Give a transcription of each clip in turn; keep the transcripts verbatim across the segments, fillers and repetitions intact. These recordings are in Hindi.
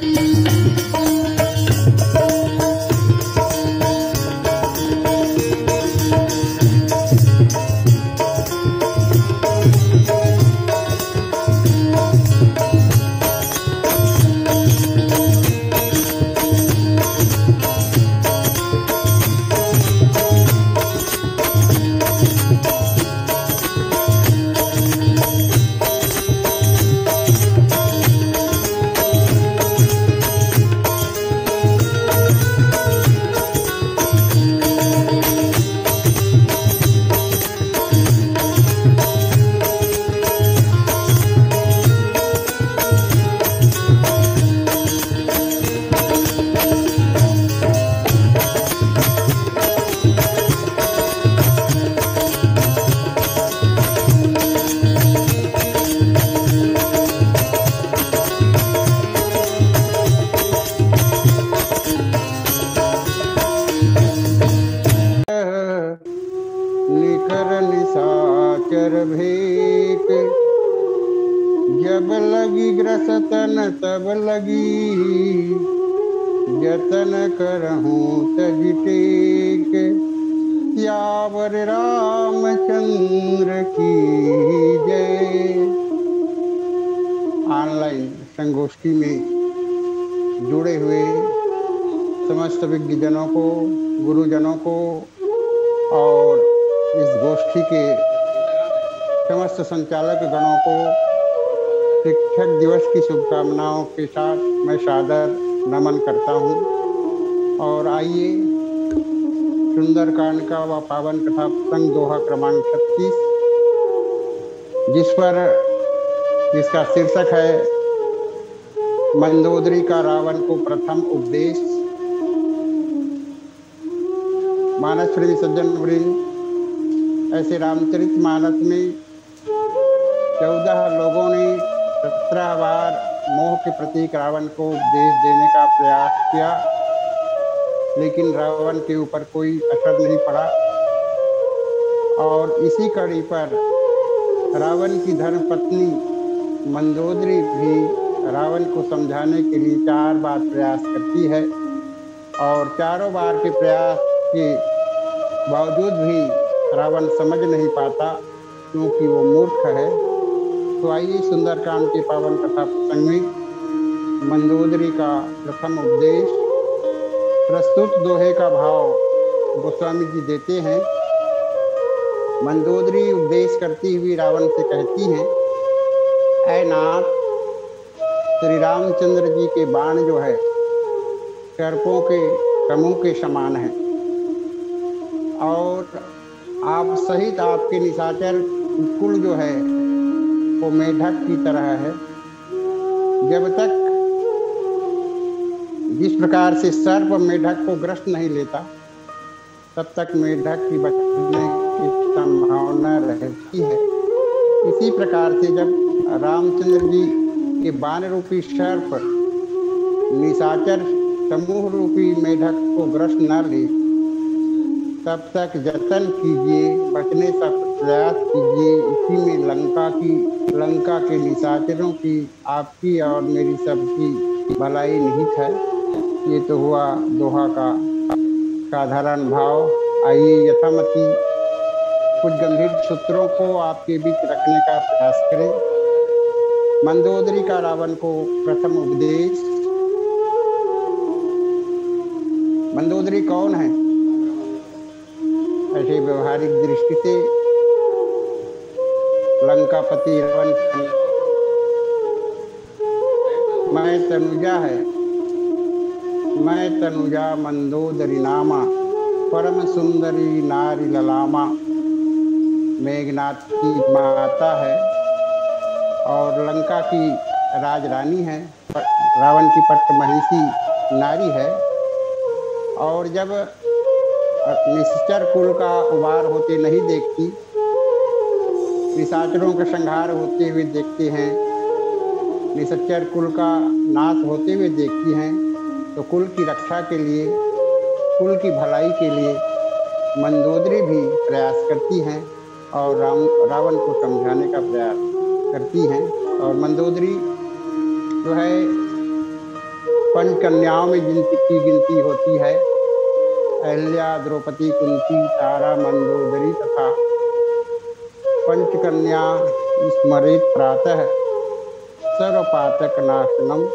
भेंट जब लगी ग्रसतन तब लगी जतन करहूँ तज टेक सियावर रामचंद्र की जय। ऑनलाइन संगोष्ठी में जुड़े हुए समस्त विज्ञजनों को, गुरुजनों को और इस गोष्ठी के समस्त संचालक गणों को शिक्षक दिवस की शुभकामनाओं के साथ मैं सादर नमन करता हूं। और आइए सुंदरकांड का व पावन कथा प्रसंग दोहा क्रमांक छत्तीस, जिस पर जिसका शीर्षक है मंदोदरी का रावण को प्रथम उपदेश। मानस प्रेमी सज्जन वृंद, ऐसे रामचरित मानस में चौदह लोगों ने सत्रह बार मोह के प्रतीक रावण को उपदेश देने का प्रयास किया, लेकिन रावण के ऊपर कोई असर नहीं पड़ा। और इसी कड़ी पर रावण की धर्मपत्नी मंदोदरी भी रावण को समझाने के लिए चार बार प्रयास करती है, और चारों बार के प्रयास के बावजूद भी रावण समझ नहीं पाता, क्योंकि वो मूर्ख है। तो आइए सुंदरकांड के पावन कथा प्रसंग में मंदोदरी का प्रथम उपदेश। प्रस्तुत दोहे का भाव गोस्वामी जी देते हैं। मंदोदरी उपदेश करती हुई रावण से कहती हैं, ऐ नाथ, श्री रामचंद्र जी के बाण जो है सर्पों के समूह के समान है, और आप सहित आपके निशाचर कुल जो है वो मेढक की तरह है। जब तक जिस प्रकार से सर्प मेढक को ग्रस्त नहीं लेता, तब तक मेढक की बचने की संभावना रहती है। इसी प्रकार से जब रामचंद्र जी के बाण रूपी सर्प निशाचर समूह रूपी मेढक को ग्रस्त न ले, तब तक जतन कीजिए, बचने का प्रयास कीजिए। इसी में लंका की लंका के निशाचरों की, आपकी और मेरी सबकी भलाई निहित है। ये तो हुआ दोहा का साधारण भाव। आइए यथामति कुछ गंभीर सूत्रों को आपके बीच रखने का प्रयास करें। मंदोदरी का रावण को प्रथम उपदेश। मंदोदरी कौन है? ऐसे व्यवहारिक दृष्टि से लंकापति रावण मैं तनुजा है, मैं तनुजा मंदोदरी नामा, परम सुंदरी नारी ललामा। मेघनाथ की माता है और लंका की राजरानी है, रावण की पट्टमहिषी नारी है। और जब निशाचर कुल का उबार होते नहीं देखती, निशाचरों का संहार होते हुए देखते हैं, निशाचर कुल का नाश होते हुए देखती हैं, तो कुल की रक्षा के लिए, कुल की भलाई के लिए मंदोदरी भी प्रयास करती हैं और राम रावण को समझाने का प्रयास करती हैं। और मंदोदरी जो है पंच कन्याओं में जिनकी की गिनती होती है अहिल्या, द्रौपदी, कुंती, तारा, मंदोदरी तथा पंचकन्या स्मरेत प्रातः सर्वपातक नाशनम।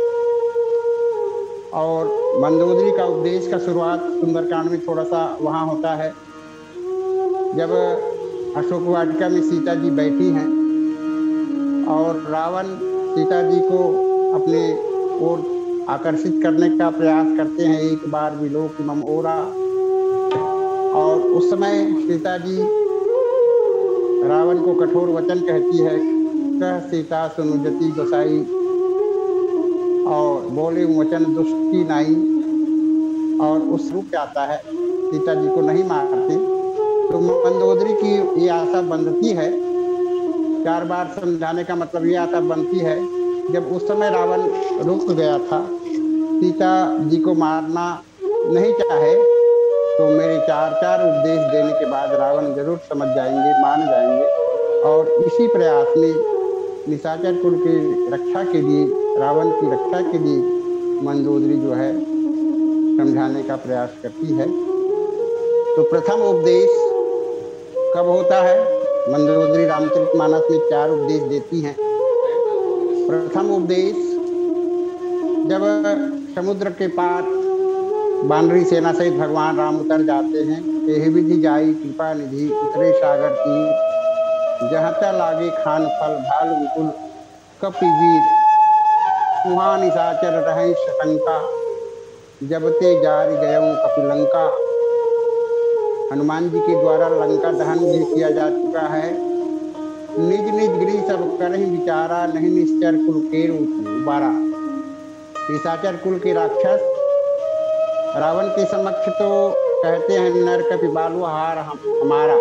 और मंदोदरी का उपदेश का शुरुआत सुंदरकांड में थोड़ा सा वहाँ होता है, जब अशोक वाटिका में सीता जी बैठी हैं और रावण सीता जी को अपने ओर आकर्षित करने का प्रयास करते हैं, एक बार विलोक मम ओरा। और उस समय सीता जी रावण को कठोर वचन कहती है, कह सीता सुनुजति गोसाई, और बोले वचन दुष्ट की नाई। और उस रूप आता है, सीता जी को नहीं मारते। तो मंदोदरी की ये आशा बंधती है, चार बार समझाने का मतलब ये आशा बनती है, जब उस समय रावण रुक गया था, सीता जी को मारना नहीं चाहे, तो मेरे चार चार उपदेश देने के बाद रावण जरूर समझ जाएंगे, मान जाएंगे। और इसी प्रयास में निशाचर कुल की रक्षा के लिए, रावण की रक्षा के लिए मंदोदरी जो है समझाने का प्रयास करती है। तो प्रथम उपदेश कब होता है? मंदोदरी रामचरितमानस में चार उपदेश देती हैं। प्रथम उपदेश जब समुद्र के पार वानरी सेना सहित भगवान राम उतर जाते हैं, एहि विधि जाई कृपा निधि उतरे सागर तीर, जहाँ तक लागे खान फल भाल विपुल कपि वीर, वहाँ निशाचर रहे शंका, जब ते जारी गयऊं कपिलंका। हनुमान जी के द्वारा लंका दहन भी किया जा चुका है। निज निज गृह सब करहि विचारा, नहीं निश्चर कुल के उबारा। निशाचर कुल के राक्षस रावण के समक्ष तो कहते हैं, नर कपि बालु हार हम हमारा,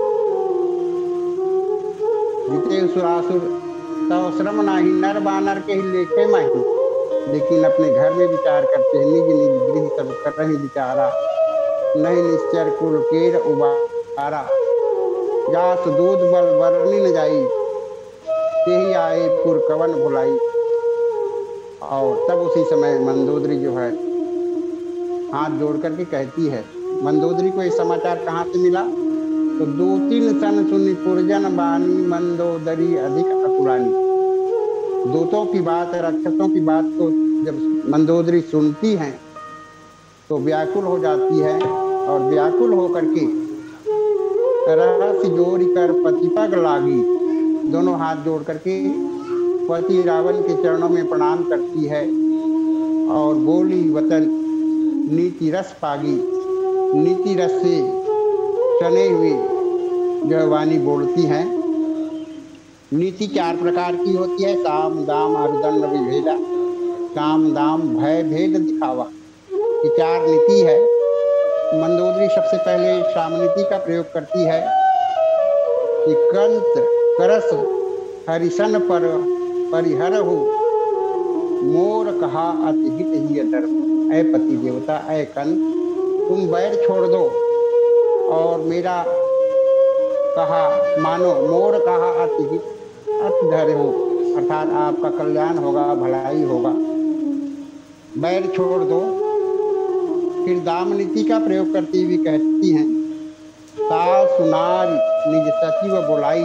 जीते सुरासुर तव श्रम नाही, नर बानर के ही लेखे माही। लेकिन अपने घर में विचार करते हैं, निज निज गृह सब करहि विचारा, नहीं निश्चर कुल केर उबारा। जास दूध बल बरनी न जाई, तेहि आए पुर कवन भुलाई। और तब उसी समय मंदोदरी जो है हाथ जोड़ करके कहती है, मंदोदरी को ये समाचार कहाँ से मिला? तो दो तीन सन सुनि पुरजन बानी, मंदोदरी अधिक अकुलानी। दूतों की बात, राक्षसों की बात को जब मंदोदरी सुनती हैं तो व्याकुल हो जाती है, और व्याकुल होकर के रहस्य जोड़ी कर पति पग लागी, दोनों हाथ जोड़ करके पति रावण के चरणों में प्रणाम करती है और बोली वतन नीति रस पागी। नीति रस से चने हुए जो वाणी बोलती हैं। नीति चार प्रकार की होती है, साम दाम हरदंड विभेदा, काम दाम भय भेद दिखावा, ये चार नीति है। मंदोदरी सबसे पहले साम नीति का प्रयोग करती है कि कंत करस हरिशन पर परिहर हो, मोर कहा अति हित ही धर्म। ऐ पति देवता, ऐ कंत, तुम वैर छोड़ दो और मेरा कहा मानो। मोर कहा अति हित अति धर्म हो, अर्थात आपका कल्याण होगा, भलाई होगा। वैर छोड़ दो। फिर दाम नीति का प्रयोग करती हुई कहती हैं, सासु नारी निज सचिव बुलाई,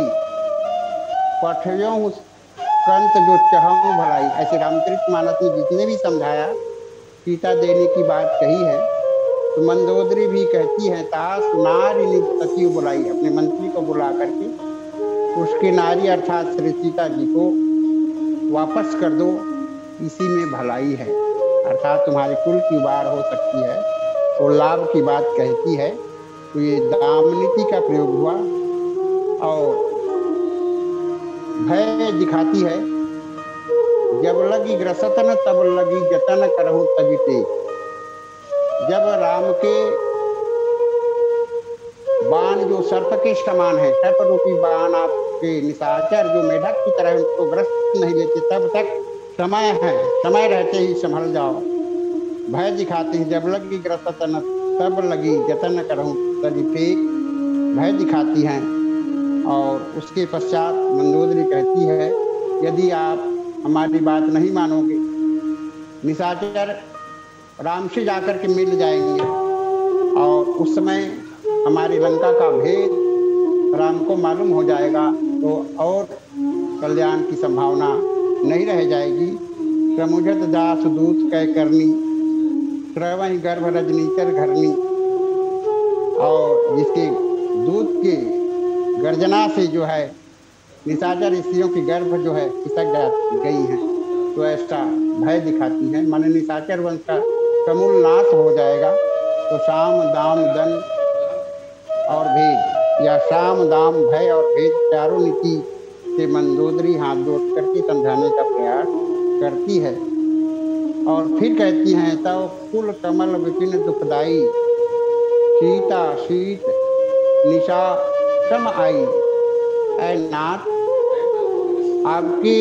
पठयों कंत जो चहूं भलाई। ऐसे रामचरितमानस में जितने भी समझाया, सीता देने की बात कही है, तो मंदोदरी भी कहती है, तास नारी निज सचिव बुलाई, अपने मंत्री को बुला करके उसके नारी अर्थात श्री सीता जी को वापस कर दो, इसी में भलाई है, अर्थात तुम्हारे कुल की उबार हो सकती है और लाभ की बात कहती है। तो ये दाम नीति का प्रयोग हुआ। और भय दिखाती है, जब लगी ग्रसतन तब लगी जतन करहु तजिते। जब राम के बाण जो सर्प के समान है, सर्प रूपी बाण आपके निशाचर जो मेढक की तरह उनको ग्रस्त नहीं लेते, तब तक समय है, समय रहते ही संभल जाओ। भय दिखाते हैं, जब लगी ग्रसतन तब लगी जतन करहु तजिते, भय दिखाती हैं। और उसके पश्चात मंदोदरी कहती है, यदि आप हमारी बात नहीं मानोगे, निशाचर राम से जाकर के मिल जाएंगे और उस समय हमारी लंका का भेद राम को मालूम हो जाएगा, तो और कल्याण की संभावना नहीं रह जाएगी। समुझत दास दूत कै करनी, श्रवण गर्भ रजनीचर घरनी। और जिसके दूत की गर्जना से जो है निशाचर स्त्रियों की गर्भ जो है खिसक जा गई है, तो ऐसा भय दिखाती है, माने निशाचर वंश का समूल नाश हो जाएगा। तो साम दाम दन और भेद, या साम दाम भय और भेद चारों नीति से मंदोदरी हाथ जोड़ करके समझाने का प्रयास करती है। और फिर कहती हैं, तव कुल कमल विपिन दुखदाई, सीता शीत निशा सम आई। ऐ नाथ, आपके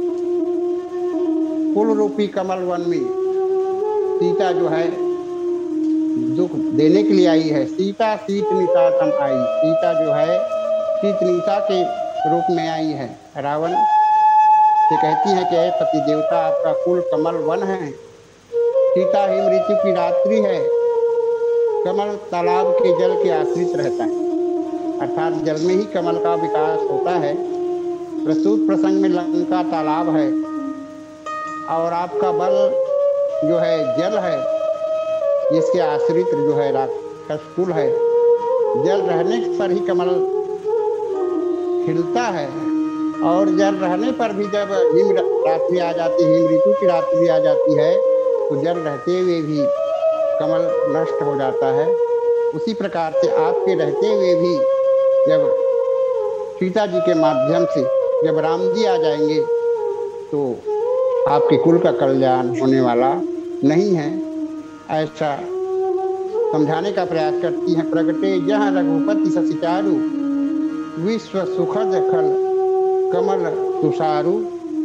कुल रूपी कमल वन में सीता जो है दुख देने के लिए आई है। सीता शीत निशा सम आई, सीता जो है शीत निशा के रूप में आई है। रावण से कहती है कि पति देवता, आपका कुल कमल वन है, सीता हिम ऋतु की रात्रि है, कमल तालाब के जल के आश्रित रहता है, अर्थात जल में ही कमल का विकास होता है। प्रस्तुत प्रसंग में लंका तालाब है और आपका बल जो है जल है, जिसके आश्रित जो है राक्षस कुल है। जल रहने पर ही कमल खिलता है, और जल रहने पर भी जब हिम रात्रि आ जाती है, हिम ऋतु की रात्रि आ जाती है, तो जल रहते हुए भी कमल नष्ट हो जाता है। उसी प्रकार से आपके रहते हुए भी जब सीता जी के माध्यम से जब राम जी आ जाएंगे, तो आपके कुल का कल्याण होने वाला नहीं है, ऐसा समझाने का प्रयास करती हैं। प्रगटे जहाँ रघुपति शशि चारु, विश्व सुखद खल कमल तुषारु।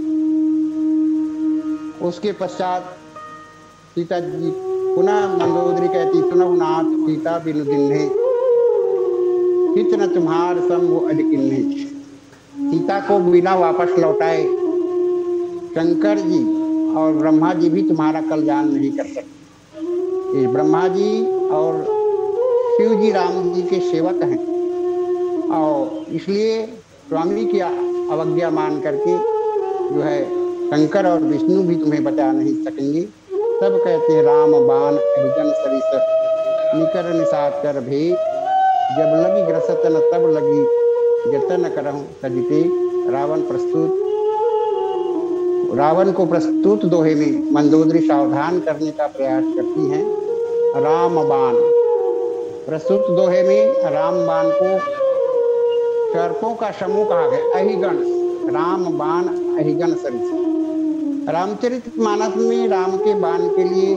उसके पश्चात सीता जी पुनः मंदोदरी कहती, सुनहु नाथ सीता बिनु दिन्हे, हित न तुम्हार सम वो अडकिन्हे। सीता को बिना वापस लौटाए शंकर जी और ब्रह्मा जी भी तुम्हारा कल्याण नहीं कर सकते। ये ब्रह्मा जी और शिव जी राम जी के सेवक हैं, और इसलिए स्वामी की अवज्ञा मान करके जो है शंकर और विष्णु भी तुम्हें बचा नहीं सकेंगे। सब कहते हैं राम बाण अहिजन सरिस, निकर निशाचर भेद, जब लगी ग्रसतन तब लगी जतन करहूं सजिते। रावण प्रस्तुत रावण को प्रस्तुत दोहे में मंदोदरी सावधान करने का प्रयास करती हैं। राम बाण प्रस्तुत दोहे में राम बाण को सर्पों का समूह कहा गया, अहिगण, राम बाण अहिगण सरिस। रामचरितमानस में राम के बाण के लिए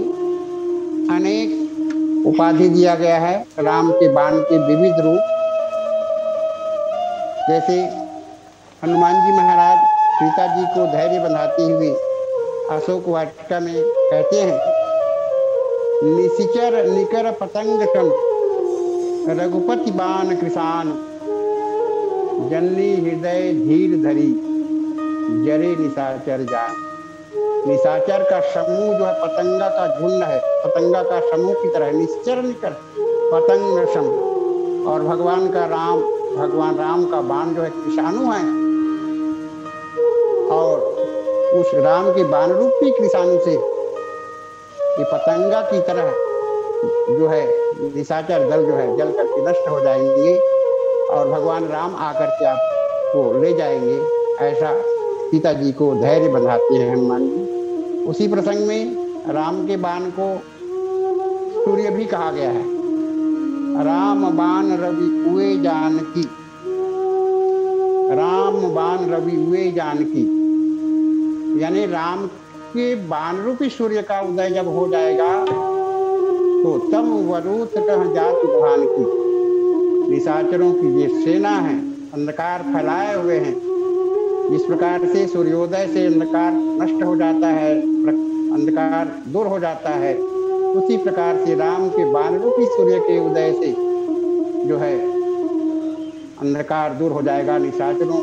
अनेक उपाधि दिया गया है। राम के बाण के विविध रूप, जैसे हनुमान जी महाराज सीता जी को धैर्य बंधाते हुए अशोक वाटिका में कहते हैं, निशिचर निकर पतंग सम, रघुपति बाण कृषाण, जननी हृदय धीर धरी, जरे निशाचर जान। निशाचर का समूह जो है पतंगा का झुंड है, पतंगा का समूह की तरह, निश्चर निकर पतंग सम। और भगवान का राम भगवान राम का बाण जो है कृषाणु है, और उस राम के बाण रूपी कृषाणु से ये पतंगा की तरह जो है निशाचर दल जो है जल करके नष्ट हो जाएंगे, और भगवान राम आकर के आपको ले जाएंगे। ऐसा सीता जी को धैर्य बंधाते हैं हनुमान जी। उसी प्रसंग में राम के बाण को सूर्य भी कहा गया है। राम बाण रवि उए जानकी, राम बाण रवि उए जानकी, यानी राम के बाण रूपी सूर्य का उदय जब हो जाएगा, तो तम वरूथ कह जात भान की। निशाचरों की ये सेना है, अंधकार फैलाए हुए हैं। जिस प्रकार से सूर्योदय से अंधकार नष्ट हो जाता है, अंधकार दूर हो जाता है, उसी प्रकार से राम के बाण रूपी सूर्य के उदय से जो है अंधकार दूर हो जाएगा, निशाचरों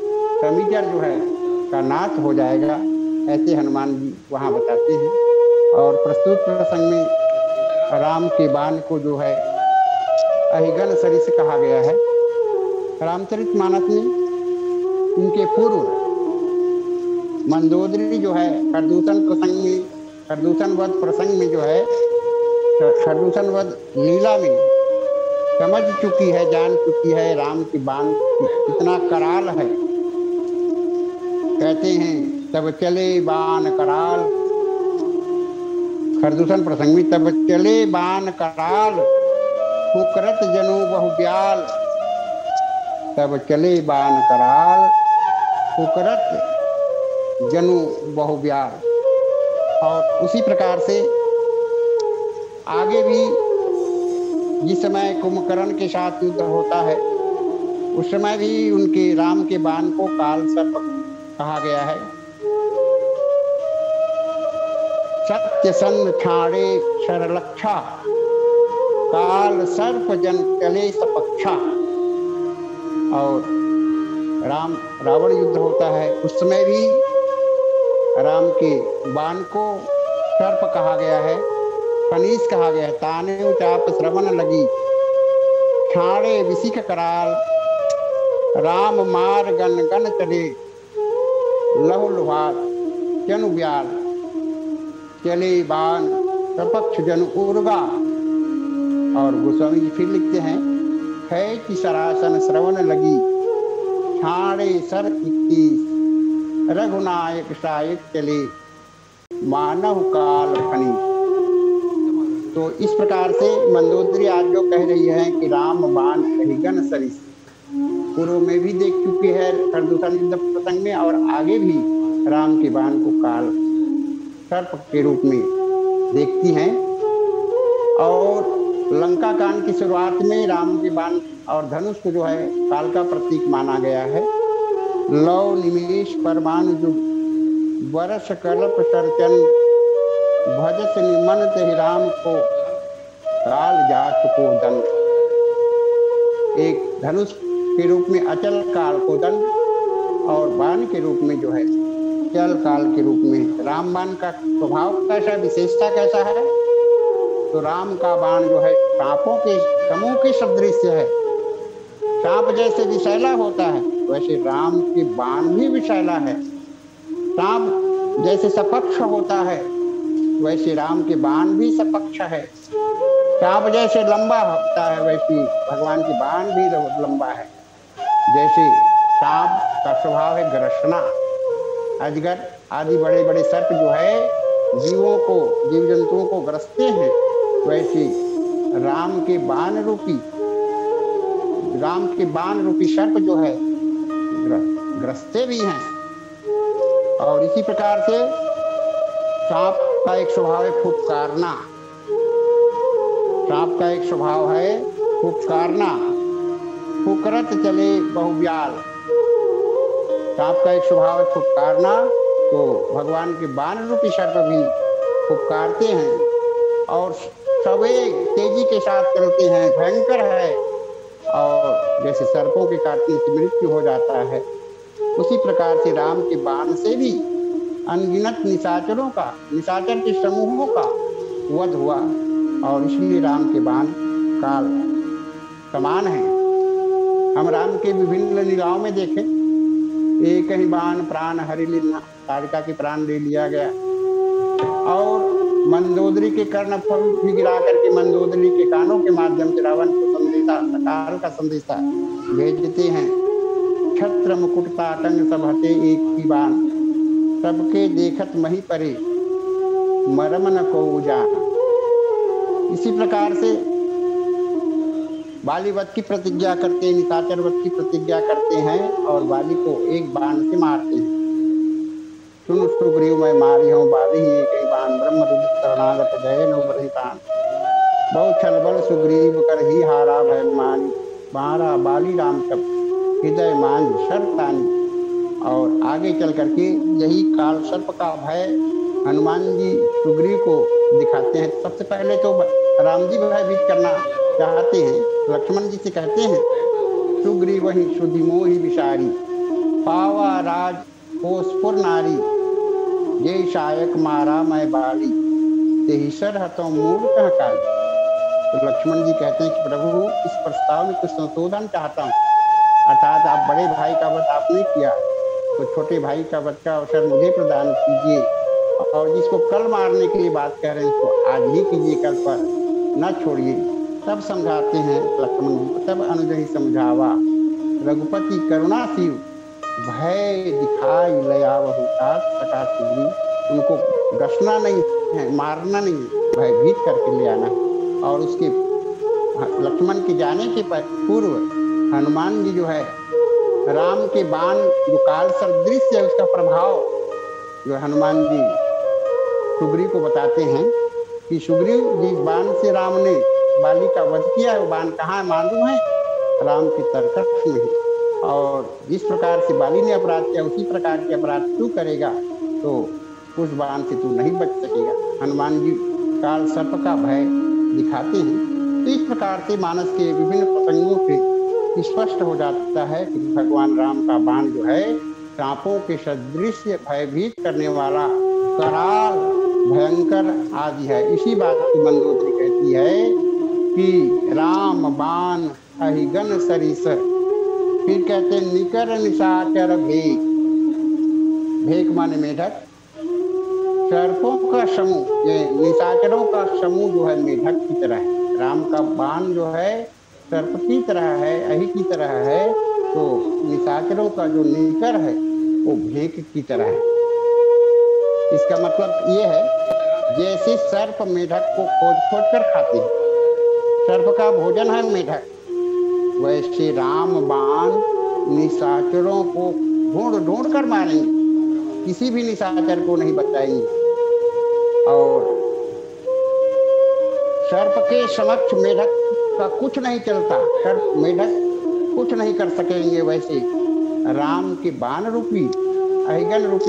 कमीचर जो है का नाश हो जाएगा। ऐसे हनुमान जी वहाँ बताते हैं। और प्रस्तुत प्रसंग में राम के बाण को जो है अहिगन सरिस कहा गया है। रामचरितमानस में इनके पूर्व मंदोदरी जो है खरदूषण प्रसंग में खरदूषण वध प्रसंग में जो है खरदूषण वध लीला में समझ चुकी है, जान चुकी है राम की बाण कितना कराल है। कहते हैं तब चले बाण कराल, खरदूषण प्रसंग में तब चले बाण कराल, फुकरत जनु बहुब्याल। तब चले बाण कराल, फुकरत जनु बहुब्याल। और उसी प्रकार से आगे भी जिस समय कुंभकर्ण के साथ युद्ध होता है उस समय भी उनके राम के बाण को काल सर्प कहा गया है। सत्य सन छाड़े शरलक्षा, काल सर्प जन चले सपक्षा। और राम रावण युद्ध होता है उस समय भी राम के बाण को सर्प कहा गया है, कनीस कहा गया है। ताने चाप श्रवण लगी, छाड़े विसिक कराल, राम मार गन गन चले, लहु लुहार जनु ब्याल। चले बाण सपक्ष जन उर्गा। और गोस्वामी जी फिर लिखते हैं है कि सरासन श्रवण लगी, छाड़े सर इक्कीस, रघुनायक सायक चले, मानव काल खनी। तो इस प्रकार से मंदोदरी आज जो कह रही है कि राम बाण अहिगन सरिस, पूर्व में भी देख चुकी है खरदूषण युद्ध प्रसंग में, और आगे भी राम के बाण को काल सर्प के रूप में देखती हैं। और लंका कांड की शुरुआत में राम के बाण और धनुष को जो है काल का प्रतीक माना गया है। लव निमेश परमाणु जुग, वर्ष कल्प सरचन, भजस निमन ते राम को, काल जा चुको दंड। एक धनुष के रूप में अचल काल को दंड, और बाण के रूप में जो है चल काल के रूप में। राम बाण का स्वभाव कैसा, विशेषता कैसा है? तो राम का बाण जो है सांपों के समूह के सदृश है। सांप जैसे विषैला होता है वैसे राम के बाण भी विषैला है। सांप जैसे सपक्ष होता है वैसे राम के बाण भी सपक्ष है। सांप जैसे लंबा होता है वैसे भगवान के बाण भी लंबा है। जैसे सांप का स्वभाव है ग्रसना, अजगर आदि बड़े बड़े सर्प जो है जीवों को जीव जंतुओं को ग्रसते हैं, वैसे राम के बाण रूपी राम के बाण रूपी सर्प जो है ग्रसते भी हैं। और इसी प्रकार से सांप का एक स्वभाव है फुफकारना। सांप का एक स्वभाव है फुफकारना। फुकरत चले बहुब्याल, सांप का एक स्वभाव है फुफकारना। तो भगवान के बाण रूपी सर्प भी फुफकारते हैं और सवेग तेजी के साथ चलते हैं, भयंकर है। और जैसे सर्पों के काटने से मृत्यु हो जाता है, उसी प्रकार से राम के बाण से भी अनगिनत निशाचरों का निशाचर के समूहों का वध हुआ। और इसलिए राम के बाण काल समान है। हम राम के विभिन्न लीलाओं में देखें, एक ही बाण प्राण हरि लीला, तारिका के प्राण ले लिया गया। और मंदोदरी के कर्ण फल भी गिरा करके मंदोदरी के कानों के माध्यम से रावण को संदेशा काल का संदेशा भेजते हैं। छत्र मुकुट ताटंग सब हते एक ही बाण, सबके देखत मही परे मरम न को जान। इसी प्रकार से बाली वध की प्रतिज्ञा करते हैं, निशाचर वध की प्रतिज्ञा करते हैं और बाली को एक बाण से मारते हैं। सुन सुग्रीव मैं मारी हूँ बाली ही एक ही बाण, ब्रह्म शरणागत गए नो बलिदान। बहु छल बल सुग्रीव कर ही हारा भय मानी, मारा बाली राम सब हृदय मान शरतानी। और आगे चल करके यही काल सर्प का भय हनुमान जी सुग्रीव को दिखाते हैं। सबसे पहले तो राम जी भयभीत करना चाहते हैं, लक्ष्मण जी से कहते हैं सुग्रीव वही सुधि मोहि विषारी, पावा राज कोसपुर नारी, जय शायक मारा मैं बाली। तेईसर हतों मूल कहाँ काज। तो लक्ष्मण जी कहते हैं कि प्रभु इस प्रस्ताव में कुछ संशोधन चाहता हूँ, अर्थात आप बड़े भाई का वध आपने किया, तो छोटे भाई का वध का अवसर मुझे प्रदान कीजिए, और जिसको कल मारने के लिए बात कह रहे हैं उसको आज ही कीजिए, कल पर न छोड़िए। तब समझाते हैं लक्ष्मण जी को, तब अनुज ही समझावा रघुपति करुणा शिव, भय दिखाई लयावहु तात सका सुग्रीव। उनको डसना नहीं है, मारना नहीं है, भयभीत करके ले आना है। और उसके लक्ष्मण के जाने के पूर्व हनुमान जी जो है राम के बाण जो काल सदृश है उसका प्रभाव जो हनुमान जी सुग्रीव को बताते हैं कि सुग्रीव जिस बाण से राम ने बाली का वध किया है वो बाण कहाँ मालूम है, राम के तरकश में ही। और जिस प्रकार से बाली ने अपराध किया उसी प्रकार के अपराध तू करेगा तो उस बाण से तू नहीं बच सकेगा। हनुमान जी काल सर्प का भय दिखाते हैं। तो इस प्रकार से मानस के विभिन्न प्रसंगों से स्पष्ट हो जाता है कि भगवान राम का बाण जो है सांपों के सदृश भयभीत करने वाला कराल भयंकर आदि है। इसी बात की मंदोदरी कहती है कि राम बाण अहिगन सरिस, फिर कहते निकर निशाचर भेक, भेक माने मेढक, सर्पों का समूह, ये निशाचरों का समूह जो है मेढक की तरह है। राम का बाण जो है सर्प की तरह है, अहि की तरह है, तो निशाचरों का जो निकर है वो भेक की तरह है। इसका मतलब ये है जैसे सर्प मेढक को खोज खोज कर खाते हैं, सर्प का भोजन है मेढक, वैसे राम बाण निशाचरों को ढूंढ ढूंढ कर मारेंगे, किसी भी निशाचर को नहीं बचाएंगे। और सर्प के समक्ष मेढक का कुछ नहीं चलता, सर्प मेढक कुछ नहीं कर सकेंगे, वैसे राम के बाण रूपी अहिगन रूपी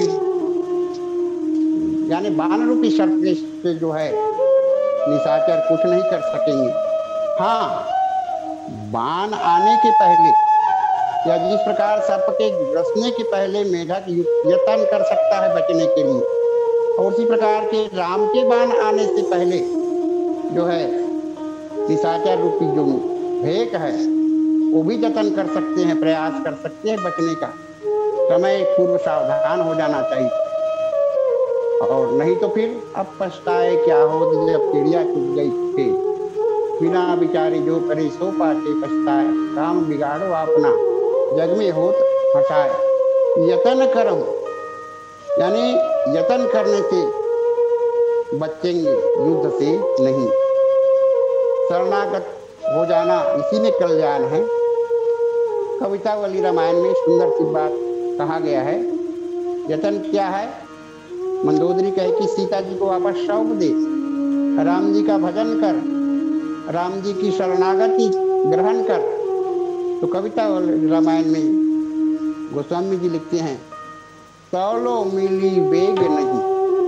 यानी बाण रूपी सर्प से जो है निशाचर कुछ नहीं कर सकेंगे। हाँ, बाण आने के पहले या जिस प्रकार सर्प के रसने के पहले मेढक यत्न कर सकता है बचने के लिए, और उसी प्रकार के राम के बाण आने से पहले जो है निशाचर रूपी जो भेक है वो भी जतन कर सकते हैं, प्रयास कर सकते हैं बचने का। समय पूर्व सावधान हो जाना चाहिए, और नहीं तो फिर अब पछताए क्या हो जब चिड़िया चुग गई खेत, बिना विचारे जो करे सो पाटे पछताए, काम बिगाड़ो अपना जग में होत हटाए। यतन करम यानी यतन करने से बचेंगे, युद्ध से नहीं। शरणागत हो जाना इसी में कल्याण है। कवितावली रामायण में सुंदर सी बात कहा गया है। यतन क्या है? मंदोदरी कहे कि सीता जी को वापस सौंप दे, राम जी का भजन कर, राम जी की शरणागति ग्रहण कर। तो कविता रामायण में गोस्वामी जी लिखते हैं, तौलो मिली बेग नहीं,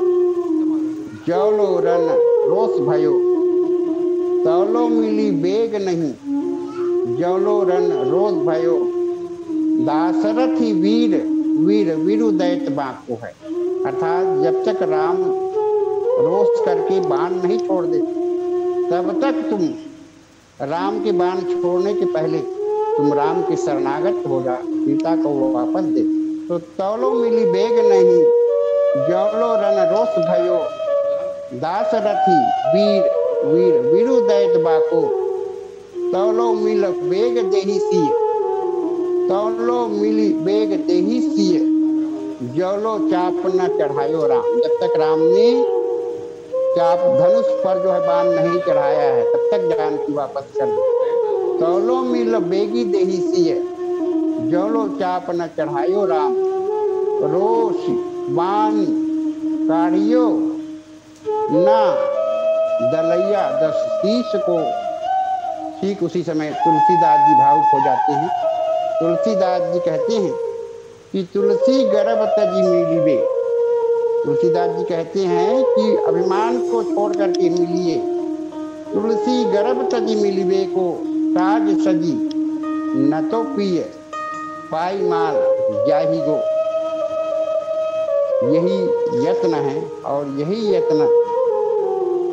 जौलो रन रोष भयो, तौलो मिली बेग नहीं, जौलो रन रोष भयो, दाशरथी वीर वीर वीरु दैत बाको है। अर्थात जब तक राम रोष करके बाण नहीं छोड़ दे तब तक तुम राम के बाण छोड़ने के पहले तुम राम के शरणागत हो जा, सीता को वो वापस दे। तो तौलो मिली बेग नहीं, जौलो रन रोष भयो, दाशरथी वीर वीर वीरु दैत बाको, तौलो मिल बेग देही सिय, तौलो मिली बेग देही सिय, जौलो चाप न चढ़ायो राम। जब तक राम ने चाप धनुष पर जो है बाण नहीं चढ़ाया है तब तक जानकी वापस कर दो। तौलो मिल बेगी देही सिय, जौलो चाप न चढ़ायो राम, रोष बाण काढ़ियो ना दलैया दस शीश को। ठीक उसी समय तुलसीदास जी भावुक हो जाते हैं। तुलसीदास जी कहते हैं कि तुलसी गर्भ तजी मिलिबे, तुलसीदास जी कहते हैं कि अभिमान को छोड़ करके मिलिए, तुलसी गर्भ तजी मिलिबे को ताज सजी, न तो पिए पाई माल जाही गो। यही यत्न है और यही यत्न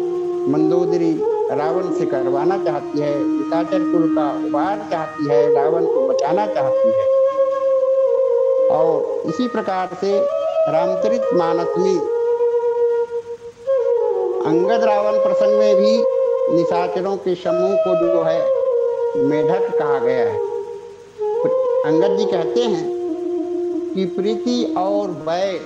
मंदोदरी रावण से करवाना चाहती है, निशाचर कुल का उबार चाहती है, रावण को बचाना चाहती है। और इसी प्रकार से रामचरितमानस में अंगद रावण प्रसंग में भी निशाचरों के समूह को जो है मेढक कहा गया है। अंगद जी कहते हैं कि प्रीति और वैर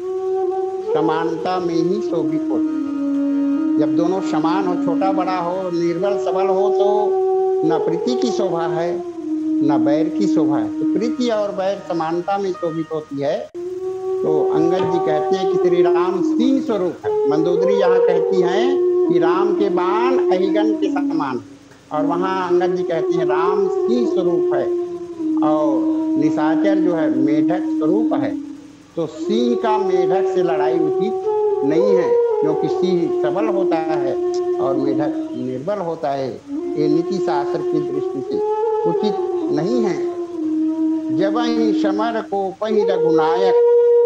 समानता में ही शोभित होती। जब दोनों समान हो, छोटा बड़ा हो, निर्बल सबल हो, तो न प्रीति की शोभा है न बैर की शोभा है। तो प्रीति और बैर समानता में शोभित होती है। तो अंगद जी कहते हैं कि श्री राम सिंह स्वरूप है। मंदोदरी यहाँ कहती हैं कि राम के बाण अहिगन के समान, और वहाँ अंगद जी कहते हैं राम सिंह स्वरूप है और निशाचर जो है मेढक स्वरूप है। तो सिंह का मेढक से लड़ाई उचित नहीं है, क्योंकि सिंह सबल होता है और मेढक निर्बल होता है। ये नीति शास्त्र की दृष्टि से उचित नहीं है। जब ही समर को पहि रघुनायक,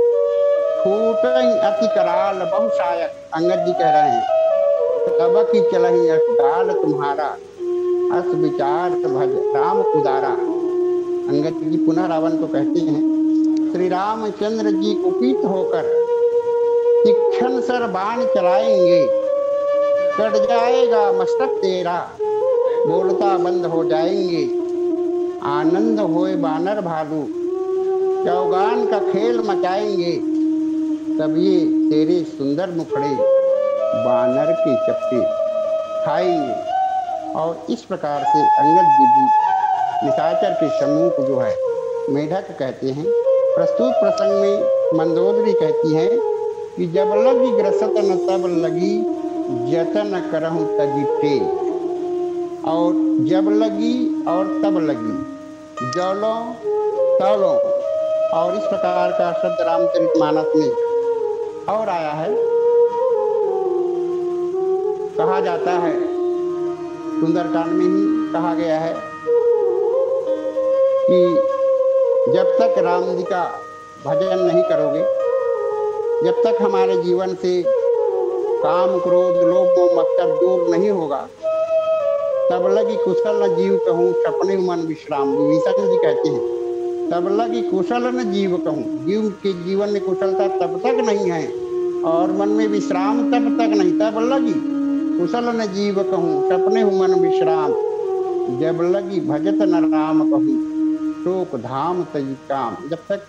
छूट अति कराल बहुशायक। अंगद जी कह रहे हैं तब की चलहि अकाल तुम्हारा, अस विचार भज राम उदारा। अंगद जी पुनः रावण को कहते हैं श्री रामचंद्र जी कुपित होकर तीक्ष्ण सर बाण चलाएंगे, कट जाएगा मस्तक तेरा, बोलता बंद हो जाएंगे। आनंद होए बानर भालू, चौगान का खेल मचाएंगे, तब ये तेरे सुंदर मुखड़े बानर के चप्पे खाएंगे। और इस प्रकार से अंगद जी भी निशाचर के समूह को जो है मेढक कहते हैं। प्रस्तुत प्रसंग में मंदोदरी कहती हैं कि जब लगी ग्रसत न तब लगी, जतन करहूं तजिटे। और जब लगी और तब लगी, जलो तलो। और इस प्रकार का शब्द रामचरितमानस में और आया है। कहा जाता है, सुंदरकांड में ही कहा गया है कि जब तक राम जी का भजन नहीं करोगे, जब तक हमारे जीवन से काम क्रोध लोभ मोह मत्सर दूर नहीं होगा, तब लगी कुशल न जीव कहूँ सपने मन विश्राम। विभीषण जी कहते हैं तब लगी कुशल न जीव कहूँ, जीव के जीवन में कुशलता तब तक नहीं है और मन में विश्राम तब तक नहीं। तब लगी कुशल न जीव कहूँ सपने मन विश्राम, जब लगी भजत न राम कहूँ शोक धाम तजी काम। जब तक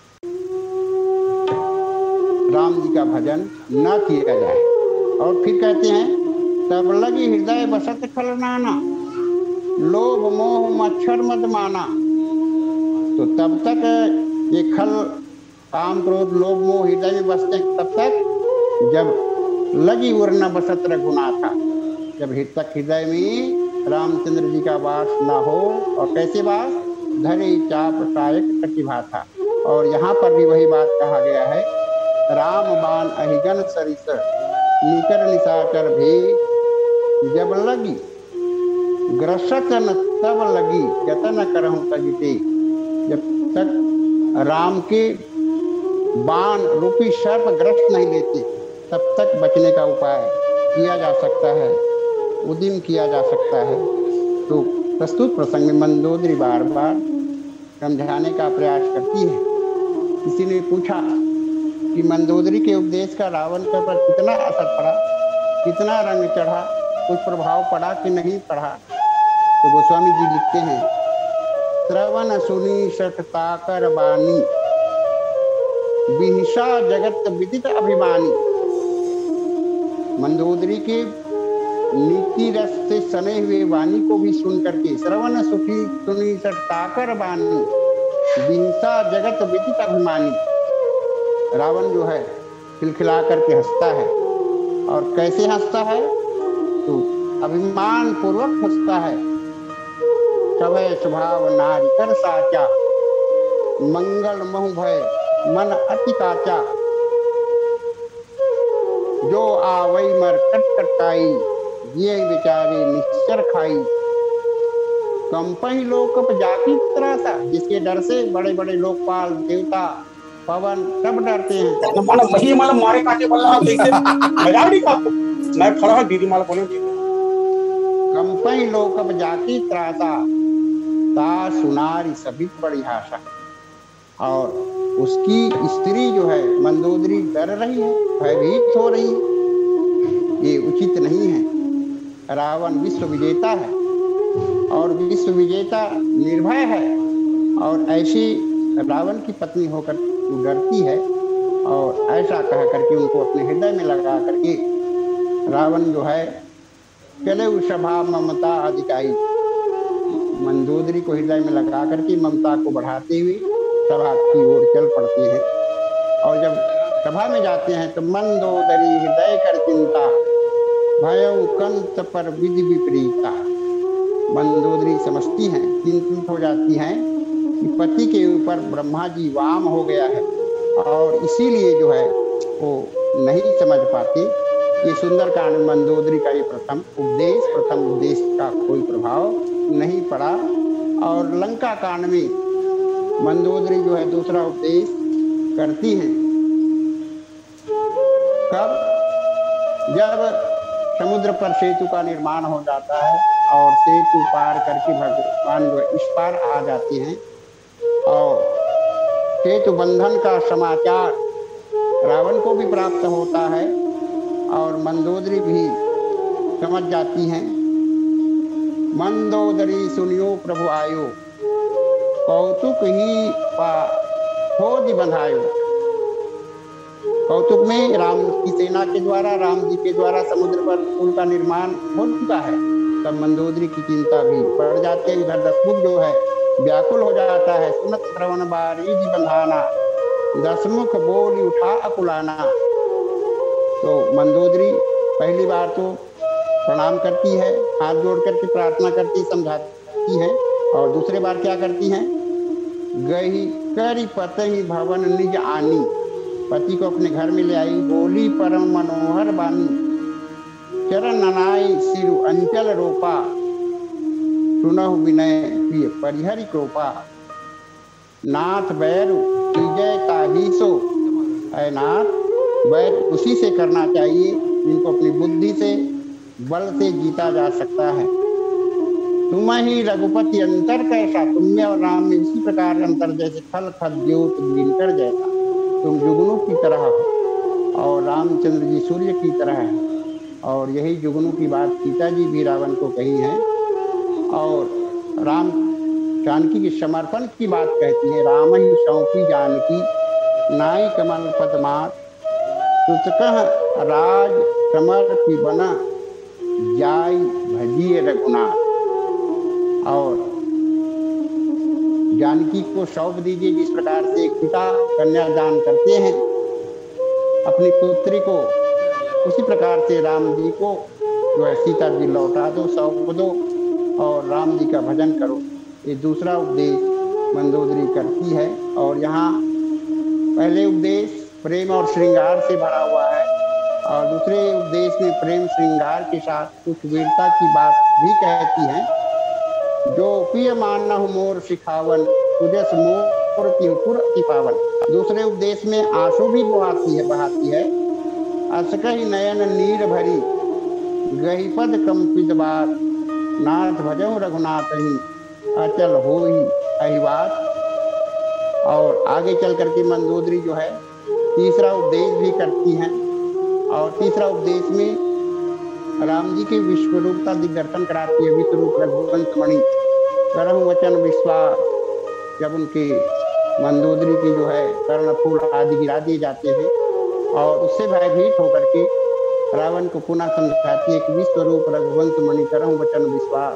राम जी का भजन न किया जाए। और फिर कहते हैं तब लगी हृदय बसत खलनाना, लोभ मोह मच्छर मद माना। तो तब तक ये खल काम क्रोध लोभ मोह हृदय में बसते तब तक जब लगी उर्न बसत रघुनाथा, जब तक हृदय में रामचंद्र जी का वास ना हो। और कैसे वास? धरे चाप सायक प्रतिभा था। और यहाँ पर भी वही बात कहा गया है, राम बाण अहिगन सरिस, निकर निशाचर भे, जब लगी ग्रसत न तब लगी, जतन करहूं तजिते। जब तक राम के बाण रूपी सर्प ग्रस्त नहीं लेते, तब तक बचने का उपाय किया जा सकता है, उद्यम किया जा सकता है। तो प्रस्तुत प्रसंग में मंदोदरी बार बार समझाने का प्रयास करती है। किसी ने पूछा कि मंदोदरी के उपदेश का रावण के ऊपर कितना असर पड़ा, कितना रंग चढ़ा, कुछ प्रभाव पड़ा कि नहीं पड़ा। तो गोस्वामी जी लिखते हैं, श्रवण सुनी सठताकर बानी, बिहिषा जगत विदित अभिमानी। मंदोदरी के नीति रस से सने हुए वाणी को भी सुन करके, श्रवण सुखी सुनी सठताकर बानी, बिहिषा जगत विदित अभिमानी। रावण जो है खिलखिला करके हंसता है। और कैसे हंसता है? तो अभिमान पूर्वक हंसता है। सवय स्वभाव नारी कर साचा, मंगल महु भय मन अति काचा। जो आवई मर कट कटाई, ये विचारे निश्चर खाई। कंपनी लोक जाकी त्रासा, जिसके डर से बड़े बड़े लोकपाल देवता पवन सब डरते हैं। माला वही माला मारे काटे वाला आप देखते मजा नहीं का। मैं खड़ा हूं, दीदी माला बोले सुपही लोक अब जाकी त्रासा, ता सुनारी सभी बड़ी आशा। और उसकी स्त्री जो है मंदोदरी डर रही है, भयभीत हो रही है, ये उचित नहीं है। रावण विश्व विजेता है और विश्व विजेता निर्भय है, और ऐसी रावण की पत्नी होकर डरती है। और ऐसा कह करके उनको अपने हृदय में लगा करके रावण जो है चले उस सभा ममता अधिकाई, मंदोदरी को हृदय में लगा करके ममता को बढ़ाते हुए सभा की ओर चल पड़ते हैं। और जब सभा में जाते हैं तो मंदोदरी हृदय कर चिंता, भयउ कंत पर विधि विपरीता। मंदोदरी समझती हैं, चिंतित हो जाती हैं कि पति के ऊपर ब्रह्मा जी वाम हो गया है, और इसीलिए जो है वो नहीं समझ पाते। ये सुंदरकांड मंदोदरी का ये प्रथम उपदेश प्रथम उपदेश का कोई प्रभाव नहीं पड़ा। और लंका कांड में मंदोदरी जो है दूसरा उपदेश करती हैं। कब? जब समुद्र पर सेतु का निर्माण हो जाता है और सेतु पार करके भगवान जो है इस पार आ जाते हैं, और सेतु बंधन का समाचार रावण को भी प्राप्त होता है, और मंदोदरी भी समझ जाती हैं। मंदोदरी सुनियो प्रभु आयो, कौतुक ही पा खोज बंधायो। कौतुक में राम की सेना के द्वारा, राम जी के द्वारा समुद्र पर पुल का निर्माण हो चुका है। तब मंदोदरी की चिंता भी बढ़ जाती है। उधर दशमुख जो है व्याकुल हो जाता है, सुनत श्रवण बारी बंधाना, दशमुख बोली उठा अकुलाना। तो मंदोदरी पहली बार तो प्रणाम करती है, हाथ जोड़ करके प्रार्थना करती, समझाती है। और दूसरे बार क्या करती हैं? गही करी पतहि भवन निज आनी, पति को अपने घर में ले आई, बोली परम मनोहर बानी, चरण ननाई सिरु अंचल रोपा, सुनहु विनय प्रिय परिहरि कृपा, नाथ बैरु कीजय ताहीसो। ऐ नाथ, बैर उसी से करना चाहिए जिनको अपनी बुद्धि से बल से जीता जा सकता है। तुम ही रघुपति अंतर कैसा, तुम में और राम में इसी प्रकार अंतर जैसे खल खल ज्योत दिनकर जैसा। तुम जुगनू की तरह हो और रामचंद्र जी सूर्य की तरह है। और यही जुगनू की बात सीता जी भी रावण को कही है, और राम जानकी के समर्पण की बात कहती है। राम ही सौंपी जानकी, नाई कमल पदमात, तुतकह राज समर्पी बना, जाय भजिए रघुनाथ। और जानकी को सौंप दीजिए, जिस प्रकार से एक पिता कन्यादान करते हैं अपनी पुत्री को, उसी प्रकार से राम जी को जो है सीता जी लौटा दो, सौंप दो और राम जी का भजन करो। ये दूसरा उपदेश मंदोदरी करती है। और यहाँ पहले उपदेश प्रेम और श्रृंगार से भरा हुआ है, और दूसरे उपदेश में प्रेम श्रृंगार के साथ कुछ वीरता की बात भी कहती हैं। जो पिय मानहु मोर सिखावन, तुझस मोर तिहुपुर अति पावन। दूसरे उपदेश में आंसू भी बहाती है बहाती है असकहि नयन नीर भरी, गही पद कंपित बात, नाथ भजऊ रघुनाथ ही, अचल होई अहिबात। और आगे चल करके मंदोदरी जो है तीसरा उपदेश भी करती हैं, और तीसरा उपदेश में राम जी के विश्वरूपता दिग्दर्शन कराती है। विश्वरूप रघुवंश मणि करहु वचन विश्वास। जब उनके मंदोदरी की जो है कर्ण फूल आदि गिरा दिए जाते हैं, और उससे भयभीत होकर के रावण को पुनः समझाती है कि विश्वरूप रघुवंश मणि करहु वचन विश्वास।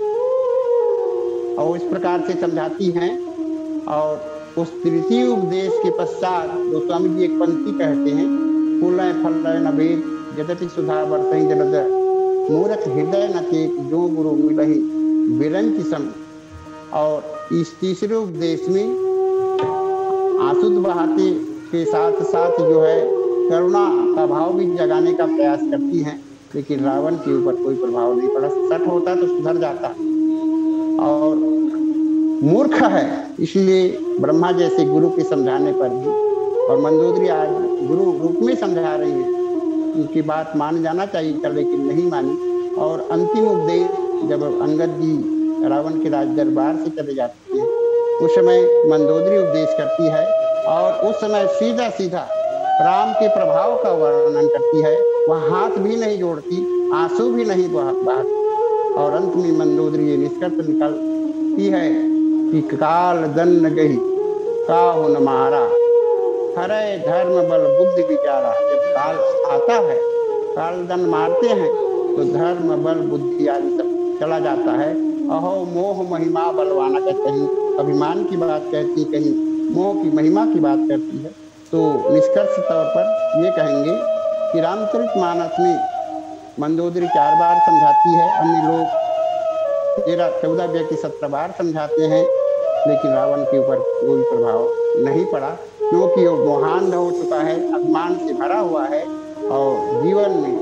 और इस प्रकार से समझाती हैं। और उस तृतीय उपदेश के पश्चात गोस्वामी जी एक पंक्ति कहते हैं, फूलय फलय न भेद, यद्यपि सुधा बरसहि जलद, मूरख हृदय न चेत, जो गुरु मिलहि बिरंच सम। और इस तीसरे उपदेश में आंसू बहाते के साथ साथ जो है करुणा का भाव भी जगाने का प्रयास करती हैं, लेकिन रावण के ऊपर कोई प्रभाव नहीं पड़ा। सठ होता तो सुधर जाता, और मूर्ख है इसलिए ब्रह्मा जैसे गुरु के समझाने पर भी, और मंदोदरी आज गुरु रूप में समझा रही है, उनकी बात मान जाना चाहिए था लेकिन नहीं मानी। और अंतिम उपदेश जब अंगद जी रावण के राज दरबार से चले जाते हैं, उस समय मंदोदरी उपदेश करती है और उस समय सीधा सीधा राम के प्रभाव का वर्णन करती है। वह हाथ भी नहीं जोड़ती, आंसू भी नहीं बहाती और अंत में मंदोदरी ये निष्कर्ष निकालती है कि काल दन्न गही काहु न मारा, हरे धर्म बल बुद्धि विचारा। जब काल आता है, काल दंड मारते हैं तो धर्म बल बुद्धि आदि सब चला जाता है। अहो मोह महिमा बलवाना का, कहीं अभिमान की बात कहती, कहीं मोह की महिमा की बात करती है। तो निष्कर्ष तौर पर ये कहेंगे कि रामचरितमानस में मंदोदरी चार बार समझाती है, अन्य लोग तेरह चौदह व्यक्ति सत्रह बार समझाते हैं, लेकिन रावण के ऊपर कोई प्रभाव नहीं पड़ा, क्योंकि वो मोहांध हो चुका है, अभिमान से भरा हुआ है और जीवन में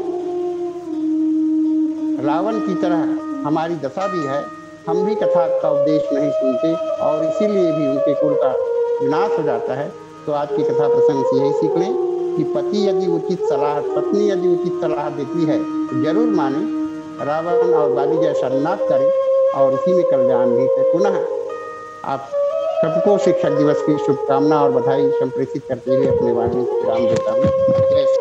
रावण की तरह हमारी दशा भी है। हम भी कथा का उपदेश नहीं सुनते और इसीलिए भी उनके कुल का विनाश हो जाता है। तो आज की कथा प्रसंग से यही सीख लें कि पति यदि उचित सलाह, पत्नी यदि उचित सलाह देती है तो जरूर माने, रावण और बाली जैसा न करें और इसी में कल्याण नहीं है। पुनः आप सबको शिक्षक दिवस की शुभकामना और बधाई संप्रेषित करते हुए अपने वाणी विराम देता हूँ।